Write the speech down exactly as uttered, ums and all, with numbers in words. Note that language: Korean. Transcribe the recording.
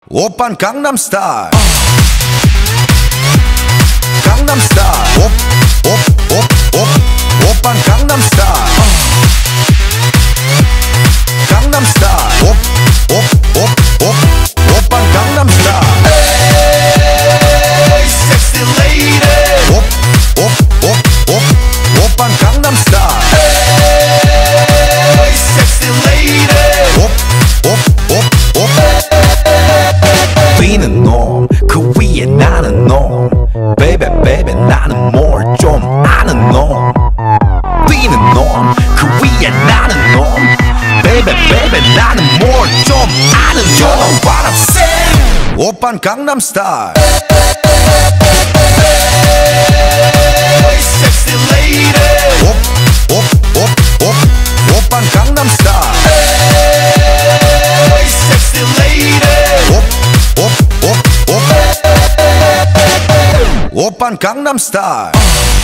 오빤 강남스타일 강남스타일 옵옵옵옵 오빤 강남스타일 강남스타일 옵옵옵옵 오빤 강남스타일 Hey sexy lady 옵옵옵옵 오빤 강남스타일 Hey sexy lady 옵옵옵옵 뛰는 놈 그 위에 나는 놈 Baby baby 나는 뭘 좀 아는 놈 뛰는 놈 그 위에 나는 놈 Baby baby 나는 뭘 좀 아는 놈 You know what I'm saying 오빤 강남스타일 Hey sexy lady 옵옵옵옵 오빤 강남스타일 Hey sexy lady 옵옵옵옵 오빤 강남스타일